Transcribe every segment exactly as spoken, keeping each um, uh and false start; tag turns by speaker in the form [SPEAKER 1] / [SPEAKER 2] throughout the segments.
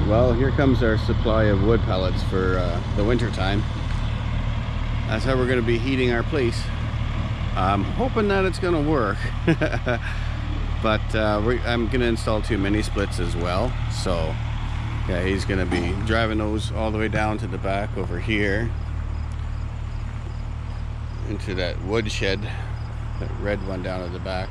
[SPEAKER 1] Well, here comes our supply of wood pellets for uh, the winter time. That's how we're going to be heating our place. I'm hoping that it's going to work. But uh, we, I'm going to install two mini splits as well. So yeah, he's going to be driving those all the way down to the back over here into that wood shed, that red one down at the back.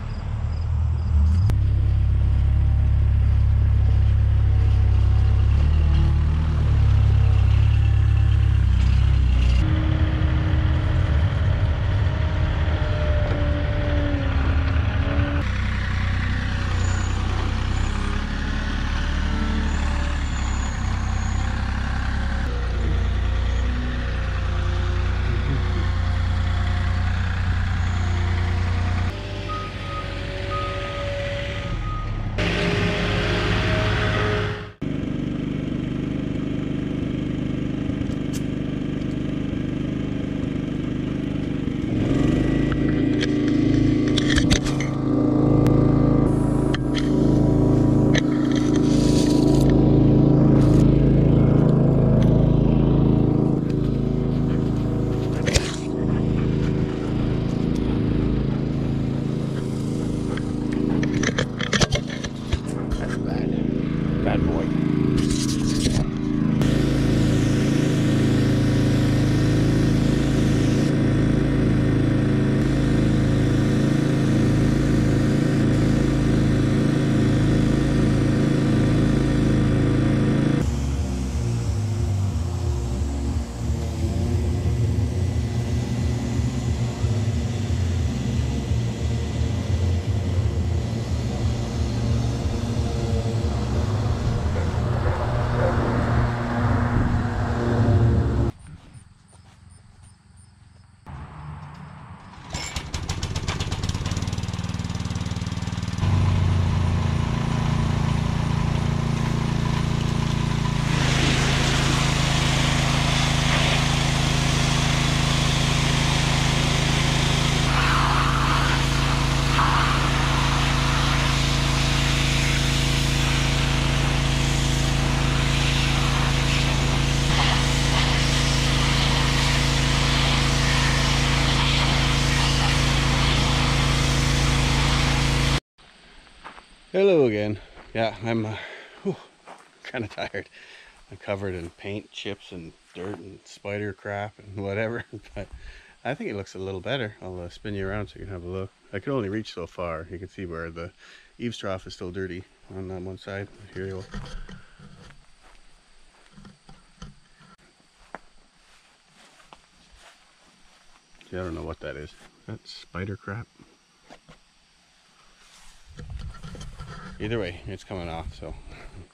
[SPEAKER 1] Bad boy. Hello again. Yeah, I'm uh, kind of tired. I'm covered in paint chips and dirt and spider crap and whatever, but I think it looks a little better. I'll uh, spin you around so you can have a look. I can only reach so far. You can see where the eaves trough is still dirty on that one side. Here you go. See, I don't know what that is. That's spider crap. Either way, it's coming off, so